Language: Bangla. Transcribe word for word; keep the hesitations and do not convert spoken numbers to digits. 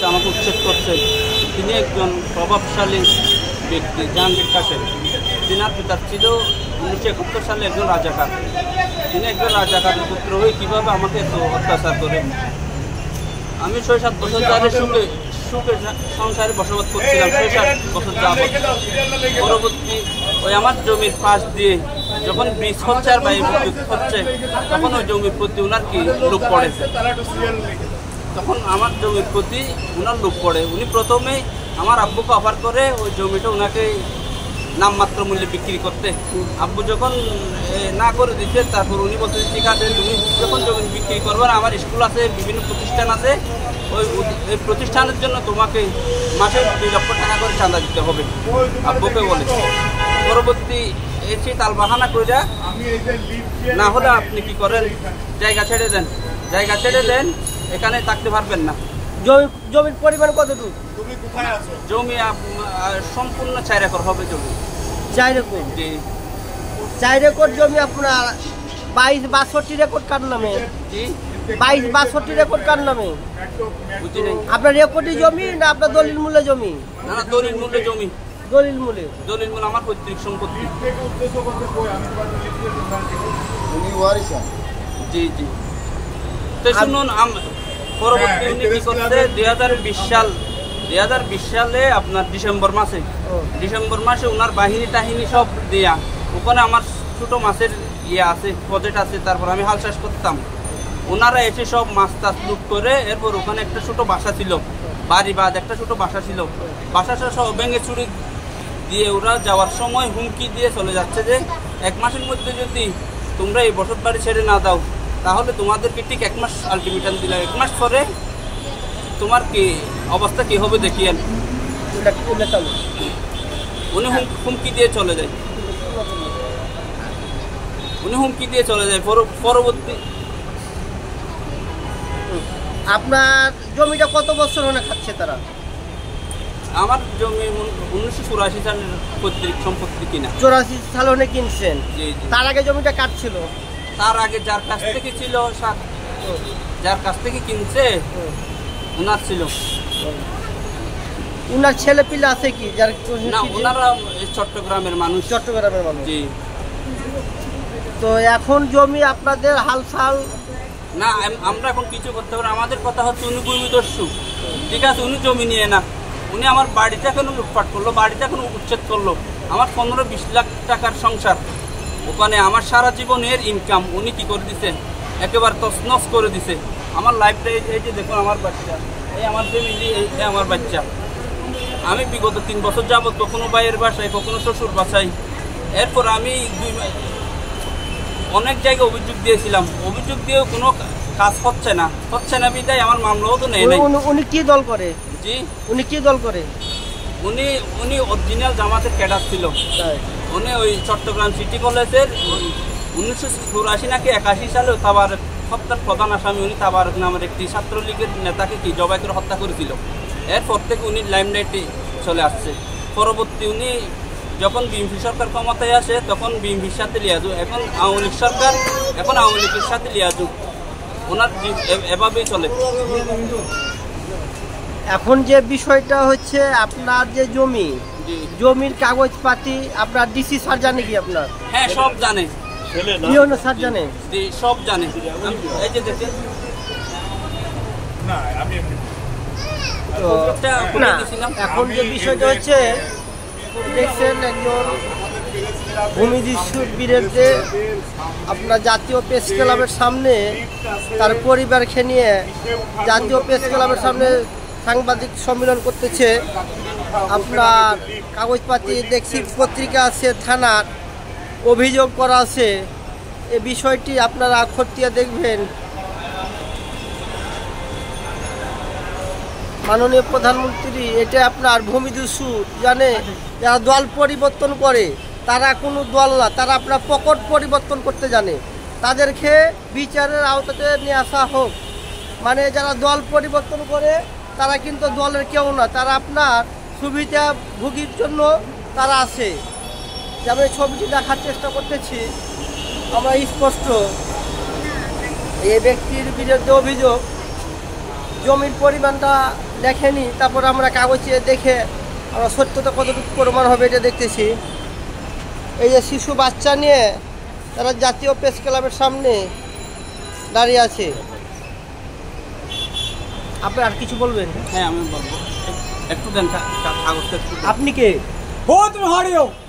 আমাকে উচ্ছেদ করছে, তিনি একজন প্রভাবশালী ব্যক্তি জাহাঙ্গীর কাশেম। তিনার পিতার ছিল উনিশশো একাত্তর সালে একজন রাজাকার। তিনি একজন রাজাকারের পুত্র হয়ে কীভাবে আমাকে এত অত্যাচার করে। আমি ছয় সাত বছর ধরে সুখে সুখে সংসারে বসবাস করছিলাম, ছয় সাত বছর যাবত। পরবর্তী ওই আমার জমির পাশ দিয়ে যখন ব্রিজ হচ্ছে আর বায়ু বিদ্যুৎ হচ্ছে, তখন ওই জমির প্রতি ওনার কি লোক পড়েছে। তখন আমার জমির প্রতি ওনার লোক পড়ে। উনি প্রথমে আমার আব্বুকে অফার করে ওই জমিটা ওনাকে নামমাত্র মূল্যে বিক্রি করতে। আব্বু যখন না করে দিচ্ছে, তারপর উনি বলতে ঠিক আছে, তুমি যখন জমি বিক্রি করবে, আমার স্কুল আছে, বিভিন্ন প্রতিষ্ঠান আছে, ওই এই প্রতিষ্ঠানের জন্য তোমাকে মাসে দুই লক্ষ টাকা করে চাঁদা দিতে হবে, আব্বুকে বলে। পরবর্তী এসে তাল বাহানা করে যা না হলে আপনি কি করেন, জায়গা ছেড়ে দেন, জায়গা ছেড়ে দেন, এখানে থাকতে পারবেন না। জমি জমির পরিমাণ কতটুকু? জমি সম্পূর্ণ চার একর হবে জমি। চার একর? জি। চার একর জমি আপনার বাইশ বাষট্টি রেকর্ড কার নামে? জি। বাইশ বাষট্টি রেকর্ড কার নামে? বুঝি নাই। আপনার রেকর্ডি জমি না আপনার দলিল মূল্যে জমি? না না, দলিল মূল্যে জমি। দলিল মূল্যে? দলিল মূল্য আমার পৈতৃক সম্পত্তি। জি জি। তো শুনুন, পরবর্তী উনি কি করছে, দুই হাজার বিশ সাল দুই হাজার বিশ সালে আপনার ডিসেম্বর মাসে ডিসেম্বর মাসে ওনার বাহিনী টাহিনী সব দেয়া, ওখানে আমার ছোটো মাছের ইয়ে আছে, প্রজেক্ট আছে, তারপর আমি হাল চাষ করতাম। ওনারা এসে সব মাছ টাছ লুট করে, এরপর ওখানে একটা ছোটো বাসা ছিল, বাড়ি বাদ একটা ছোটো বাসা ছিল, বাসাটা সব ভেঙে চুরি দিয়ে ওরা যাওয়ার সময় হুমকি দিয়ে চলে যাচ্ছে যে এক মাসের মধ্যে যদি তোমরা এই বসত বাড়ি ছেড়ে না দাও, তাহলে তোমাদেরকে ঠিক এক মাস আলটিমেটাম দিলাম, এক মাস পরে তোমার কি অবস্থা কী হবে দেখিয়েন। উনি হুমকি দিয়ে চলে যায় উনি হুমকি দিয়ে চলে যায় পরবর্তী। আপনার জমিটা কত বছর হলে খাচ্ছে তারা? আমার জমি উনিশশো চুরাশি সালের পৈতৃক সম্পত্তি কিনা। চুরাশি সাল হলে কিনছেন? জি জি। তার আগে জমিটা কাটছিল? তার আগে যার কাছ থেকে ছিল, যার কাছ থেকে কিনছে ওনার ছিল। ওনার ছেলে পিলে আছে কি? যার না, ওনারা চট্টগ্রামের মানুষ। চট্টগ্রামের মানুষ? জি। তো এখন জমি আপনাদের হালসাল না, আমরা এখন কিছু করতে পারি। আমাদের কথা হচ্ছে উনি ভূমিদস্যু, ঠিক আছে, উনি জমি নিয়ে না, উনি আমার বাড়িটা এখন লুটপাট করলো, বাড়িটা এখন উচ্ছেদ করলো। আমার পনেরো বিশ লাখ টাকার সংসার, ওখানে আমার সারা জীবনের ইনকাম উনি কি করে দিছে, একেবারে তছনছ করে দিছে। আমার লাইফটা এই যে দেখুন, আমার বাচ্চা, এই আমার ফ্যামিলি, এই আমার বাচ্চা। আমি বিগত তিন বছর যাবত কখনো ভাইয়ের বাসায়, কখনো শ্বশুর বাসায়। এরপর আমি দুই অনেক জায়গায় অভিযোগ দিয়েছিলাম, অভিযোগ দিয়েও কোনো কাজ হচ্ছে না হচ্ছে না বিদায় আমার মামলাও তো নেই। উনি কি দল করে? জি। উনি কি দল করে? উনি উনি অরিজিনাল জামাতের ক্যাডার ছিল। উনি ওই চট্টগ্রাম সিটি কলেজের উনিশশো চুরাশি নাকি একাশি সালে তাবারক হত্যার প্রধান আসামি। উনি তাবারক নামের একটি ছাত্রলীগের নেতাকে কি জবাই করে হত্যা করেছিল। এরপর থেকে উনি লাইমলাইটে চলে আসছে। পরবর্তী উনি যখন বিএনপি সরকার ক্ষমতায় আসে, তখন বিএনপির সাথে লিয়াজু, এখন আওয়ামী লীগ সরকার, এখন আওয়ামী লীগের সাথে লিয়াজু, ওনার এভাবেই চলে। এখন যে বিষয়টা হচ্ছে, আপনার যে জমি, জমির কাগজপাতি আপনার ডিসি স্যার জানে কি আপনার? হ্যাঁ, সব জানে। ইউনো স্যার জানে? জি, সব জানে। এই যে দেখেন, এখন যে বিষয়টা হচ্ছে, দেখছেন একজন ভূমিদস্যুর বিরুদ্ধে আপনার জাতীয় প্রেস ক্লাবের সামনে তার পরিবারকে নিয়ে জাতীয় প্রেস ক্লাবের সামনে সাংবাদিক সম্মেলন করতেছে। আপনার কাগজপাতি দেখছি, পত্রিকা আছে, থানার অভিযোগ করা আছে। এ বিষয়টি আপনারা খতিয়ে দেখবেন। মাননীয় প্রধানমন্ত্রী, এটা আপনার ভূমিদস্যু জানে, যারা দল পরিবর্তন করে তারা কোনো দল না, তারা আপনার পকেট পরিবর্তন করতে জানে। তাদেরকে বিচারের আওতাতে নিয়ে আসা হোক। মানে যারা দল পরিবর্তন করে তারা কিন্তু দলের কেউ না, তারা আপনার সুবিধা ভোগীর জন্য তারা আছে। যেমন ছবিটি দেখার চেষ্টা করতেছি আমরা স্পষ্ট, এই ব্যক্তির বিরুদ্ধে অভিযোগ জমির পরিমাণটা দেখেনি, তারপর আমরা কাগজে দেখে আমরা সত্যতা কতটুকু প্রমাণ হবে এটা দেখতেছি। এই যে শিশু বাচ্চা নিয়ে তারা জাতীয় প্রেস ক্লাবের সামনে দাঁড়িয়ে আছে। আপনি আর কিছু বলবেন? হ্যাঁ আমি বলবো, একটু দেন কাগজটা একটু দেন। আপনি কে? বহুত হারিও